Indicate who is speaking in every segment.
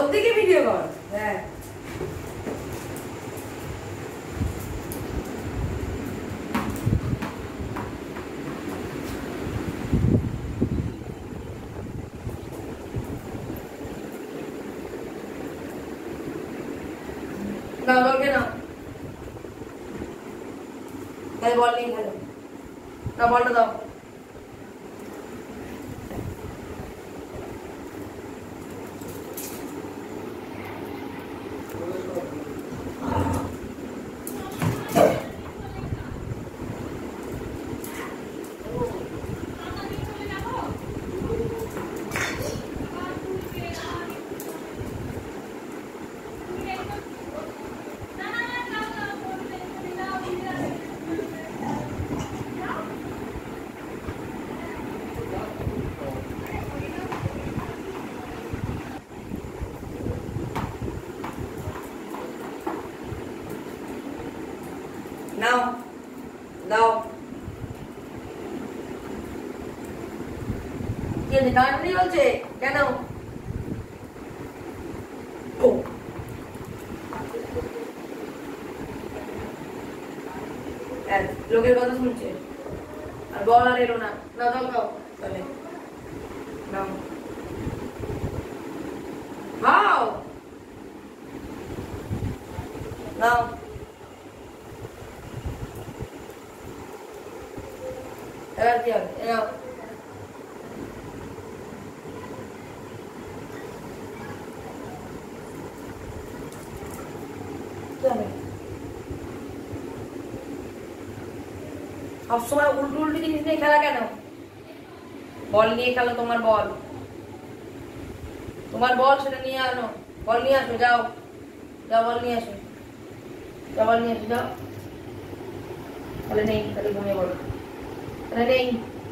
Speaker 1: ওদিকে ভিডিও কর। হ্যাঁ দাও বলকে না তাই বল নিয়ে খেলো না বলটা দাও নাও দাও কে কাটনি হচ্ছে কেন লোকের কথা শুনছে আর বল আর এলো না দাও দাও দাও তাহলে নাও খাও নাও এবার কি হবে নাও সবসময় উল্টো উল্টো জিনিস নিয়ে খেলা কেন বল নিয়ে খেলো তোমার বল সেটা নিয়ে আনো বল নিয়ে আসো যাও যাও বল নিয়ে আসো যাও বল নিয়ে আসো যাও তাহলে নেই তাহলে ঘুমিয়ে পড়ো তাহলে নেই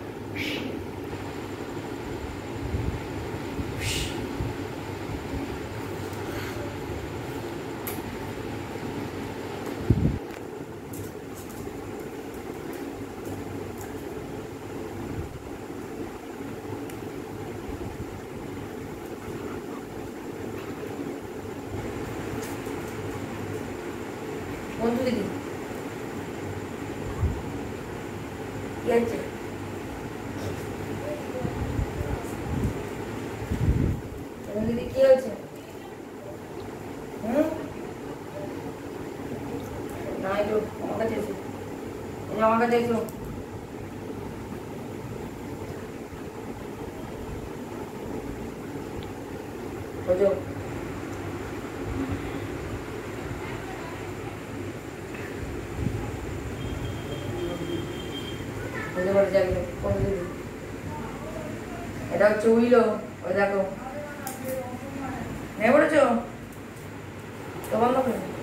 Speaker 1: বন্ধু দিদি কি আছে দিদি কি হয়েছে না একটু আমার কাছে এসো আমার কাছে এসো বুঝো এটা হচ্ছে উইলো ওই দেখো নেই বলেছো তো বন্ধ করে